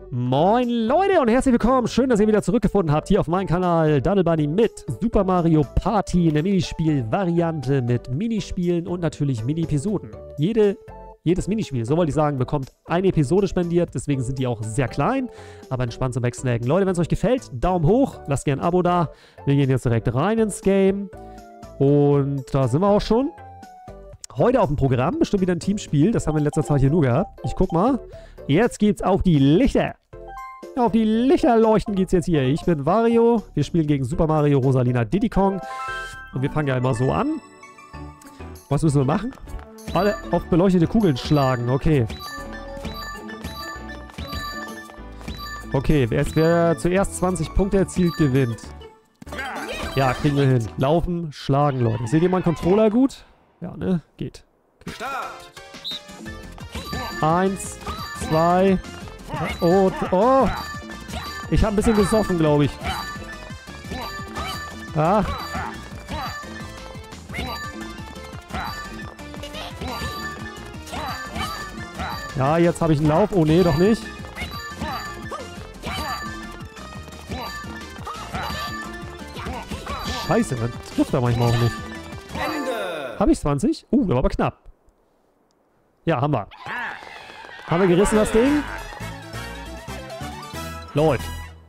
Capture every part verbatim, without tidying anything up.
Moin Leute und herzlich willkommen. Schön, dass ihr wieder zurückgefunden habt hier auf meinem Kanal Duddle Bunny mit Super Mario Party in der Minispiel-Variante mit Minispielen und natürlich Mini-Episoden. Jede, jedes Minispiel, so wollte ich sagen, bekommt eine Episode spendiert, deswegen sind die auch sehr klein, aber entspannt zum Wegsnacken. Leute, wenn es euch gefällt, Daumen hoch, lasst gerne ein Abo da. Wir gehen jetzt direkt rein ins Game und da sind wir auch schon. Heute auf dem Programm, bestimmt wieder ein Teamspiel, das haben wir in letzter Zeit hier nur gehabt. Ich guck mal, jetzt geht's auf die Lichter. Auf die Lichter leuchten geht's jetzt hier. Ich bin Wario. Wir spielen gegen Super Mario, Rosalina, Diddy Kong. Und wir fangen ja immer so an. Was müssen wir machen? Alle auf beleuchtete Kugeln schlagen. Okay. Okay, wer, wer zuerst zwanzig Punkte erzielt, gewinnt. Ja, kriegen wir hin. Laufen, schlagen, Leute. Seht ihr meinen Controller gut? Ja, ne? Geht. Okay. Eins, zwei... Oh, oh. Ich habe ein bisschen gesoffen, glaube ich. Ah. Ja, jetzt habe ich einen Lauf. Oh, nee, doch nicht. Scheiße, man trifft da manchmal auch nicht. Habe ich zwanzig? Uh, das war aber knapp. Ja, haben wir. Haben wir gerissen, das Ding? Läuft.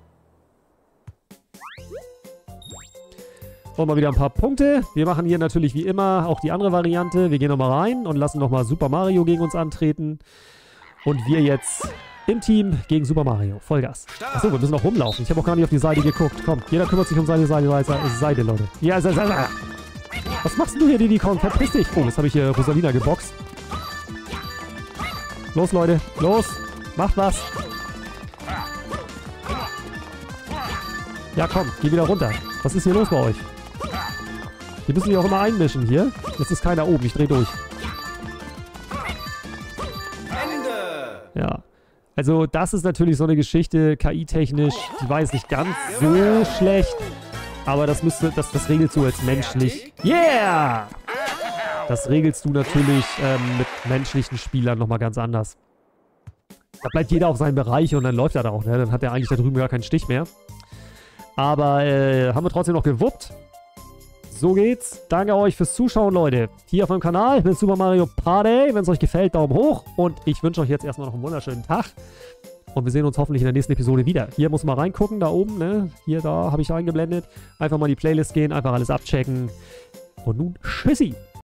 Und mal wieder ein paar Punkte. Wir machen hier natürlich wie immer auch die andere Variante. Wir gehen nochmal rein und lassen nochmal Super Mario gegen uns antreten. Und wir jetzt im Team gegen Super Mario. Vollgas. Achso, wir müssen noch rumlaufen. Ich habe auch gar nicht auf die Seite geguckt. Komm, jeder kümmert sich um seine Seite, Seite, Seite Leute. Ja, Seite, Seite. Was machst du hier, Diddy Kong? Verpiss dich. Oh, jetzt habe ich hier Rosalina geboxt. Los, Leute. Los. Macht was. Ja, komm. Geh wieder runter. Was ist hier los bei euch? Wir müssen sich auch immer einmischen hier. Jetzt ist keiner oben. Ich dreh durch. Ende. Ja. Also, das ist natürlich so eine Geschichte, K I-technisch. Die war jetzt nicht ganz so schlecht. Aber das müsste, das, das regelst du als menschlich. Yeah! Das regelst du natürlich ähm, mit menschlichen Spielern nochmal ganz anders. Da bleibt jeder auf seinem Bereich und dann läuft er da auch, ne? Dann hat er eigentlich da drüben gar keinen Stich mehr. Aber äh, haben wir trotzdem noch gewuppt. So geht's. Danke euch fürs Zuschauen, Leute. Hier auf meinem Kanal mit Super Mario Party. Wenn es euch gefällt, Daumen hoch. Und ich wünsche euch jetzt erstmal noch einen wunderschönen Tag. Und wir sehen uns hoffentlich in der nächsten Episode wieder. Hier muss man reingucken, da oben, ne? Hier, da habe ich eingeblendet. Einfach mal in die Playlist gehen, einfach alles abchecken. Und nun, tschüssi!